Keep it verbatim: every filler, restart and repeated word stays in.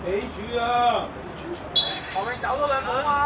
A 柱啊！ 後面走多兩步啊！